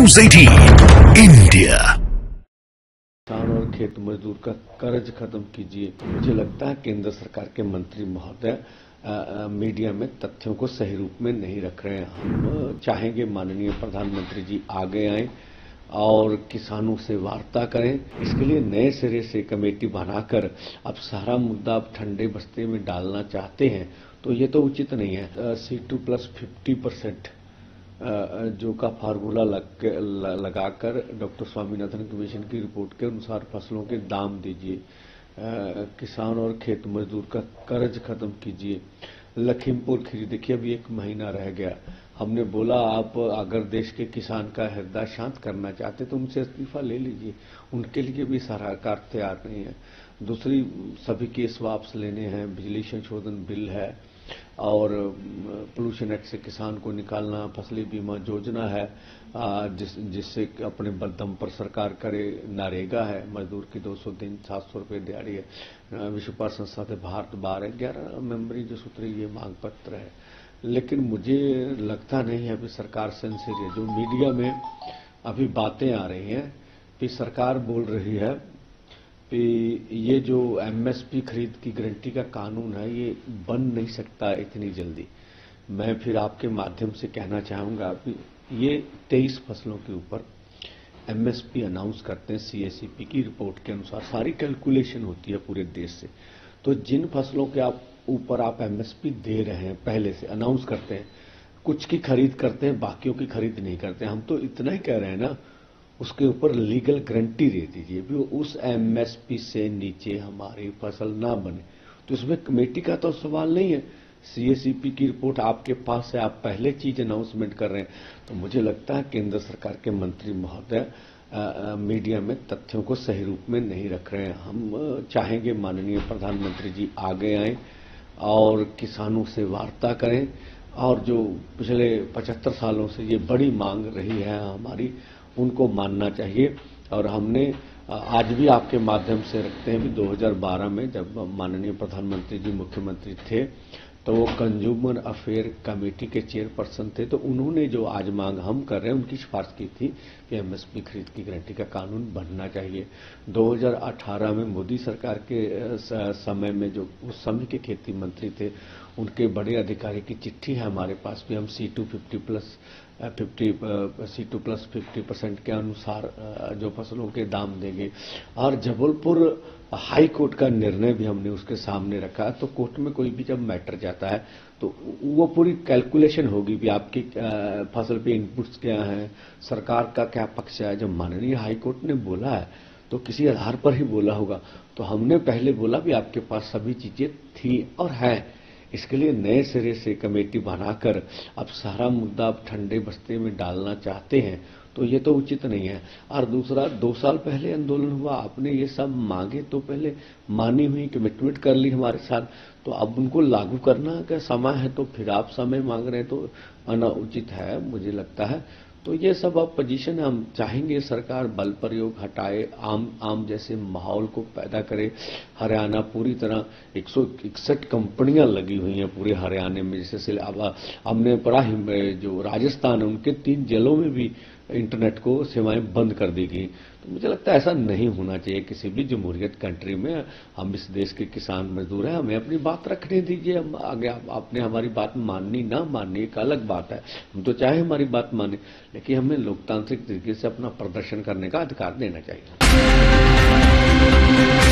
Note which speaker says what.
Speaker 1: News 18 India.
Speaker 2: किसान और खेत मजदूर का कर्ज खत्म कीजिए। मुझे लगता है केंद्र सरकार के मंत्री महोदय मीडिया में तथ्यों को सही रूप में नहीं रख रहे हैं। हम चाहेंगे माननीय प्रधानमंत्री जी आगे आएं और किसानों से वार्ता करें। इसके लिए नए सिरे से कमेटी बनाकर अब सारा मुद्दा आप ठंडे बस्ते में डालना चाहते हैं तो ये तो उचित नहीं है। C2 प्लस 50% जो का फार्मूला लगाकर डॉक्टर स्वामीनाथन कमीशन की रिपोर्ट के अनुसार फसलों के दाम दीजिए। किसान और खेत मजदूर का कर्ज खत्म कीजिए। लखीमपुर खीरी देखिए अभी 1 महीना रह गया। हमने बोला आप अगर देश के किसान का हृदय शांत करना चाहते तो उनसे इस्तीफा ले लीजिए। उनके लिए भी सरकार तैयार नहीं है। दूसरी सभी केस वापस लेने हैं। बिजली संशोधन बिल है और पोल्यूशन एक्ट से किसान को निकालना। फसली बीमा योजना है जिससे अपने दम पर सरकार करे। नरेगा है, मजदूर की 200 दिन 700 रुपये दिहाड़ी है। विश्व व्यापार संस्था से भारत बाहर है। 11 मेंबरी जो सूत्री ये मांग पत्र है। लेकिन मुझे लगता नहीं है अभी सरकार सिंसियर है। जो मीडिया में अभी बातें आ रही हैं कि सरकार बोल रही है कि ये जो MSP खरीद की गारंटी का कानून है ये बन नहीं सकता इतनी जल्दी। मैं फिर आपके माध्यम से कहना चाहूंगा कि ये 23 फसलों के ऊपर MSP अनाउंस करते हैं। CACP की रिपोर्ट के अनुसार सारी कैलकुलेशन होती है पूरे देश से। तो जिन फसलों के ऊपर आप MSP दे रहे हैं पहले से अनाउंस करते हैं, कुछ की खरीद करते हैं, बाकियों की खरीद नहीं करते। हम तो इतना ही कह रहे हैं ना, उसके ऊपर लीगल गारंटी दे दीजिए भी उस MSP से नीचे हमारी फसल ना बने। तो इसमें कमेटी का तो सवाल नहीं है। CACP की रिपोर्ट आपके पास है, आप पहले चीज अनाउंसमेंट कर रहे हैं। तो मुझे लगता है केंद्र सरकार के मंत्री महोदय मीडिया में तथ्यों को सही रूप में नहीं रख रहे हैं। हम चाहेंगे माननीय प्रधानमंत्री जी आगे आएं और किसानों से वार्ता करें और जो पिछले 75 सालों से ये बड़ी मांग रही है हमारी, उनको मानना चाहिए। और हमने आज भी आपके माध्यम से रखते हैं कि 2012 में जब माननीय प्रधानमंत्री जी मुख्यमंत्री थे तो वो कंज्यूमर अफेयर कमेटी के चेयरपर्सन थे। तो उन्होंने जो आज मांग हम कर रहे हैं उनकी सिफारिश की थी कि MSP खरीद की गारंटी का कानून बनना चाहिए। 2018 में मोदी सरकार के समय में जो उस समय के खेती मंत्री थे उनके बड़े अधिकारी की चिट्ठी है हमारे पास भी। हम C2 प्लस 50% के अनुसार जो फसलों के दाम देंगे। और जबलपुर हाई कोर्ट का निर्णय भी हमने उसके सामने रखा। तो कोर्ट में कोई भी जब मैटर जाता है तो वो पूरी कैलकुलेशन होगी भी आपकी फसल पे इनपुट्स क्या हैं, सरकार का क्या पक्ष है। जब माननीय हाई कोर्ट ने बोला है तो किसी आधार पर ही बोला होगा। तो हमने पहले बोला भी आपके पास सभी चीजें थी और है। इसके लिए नए सिरे से कमेटी बनाकर अब सारा मुद्दा आप ठंडे बस्ते में डालना चाहते हैं तो ये तो उचित नहीं है। और दूसरा 2 साल पहले आंदोलन हुआ, आपने ये सब मांगे तो पहले मानी हुई कमिटमेंट कर ली हमारे साथ। तो अब उनको लागू करना का समय है तो फिर आप समय मांग रहे हैं तो अनुचित है मुझे लगता है। तो ये सब अब पोजीशन हम चाहेंगे सरकार बल प्रयोग हटाए, आम जैसे माहौल को पैदा करे। हरियाणा पूरी तरह 161 कंपनियां लगी हुई हैं पूरे हरियाणा में। जैसे अब हमने पढ़ा ही जो राजस्थान है उनके 3 जिलों में भी इंटरनेट को सेवाएं बंद कर दी गई। तो मुझे लगता है ऐसा नहीं होना चाहिए किसी भी जमहूरियत कंट्री में। हम इस देश के किसान मजदूर हैं, हमें अपनी बात रखने दीजिए। हम आगे आपने हमारी बात माननी ना माननी एक अलग बात है। हम तो चाहे हमारी बात माने, लेकिन हमें लोकतांत्रिक तरीके से अपना प्रदर्शन करने का अधिकार देना चाहिए।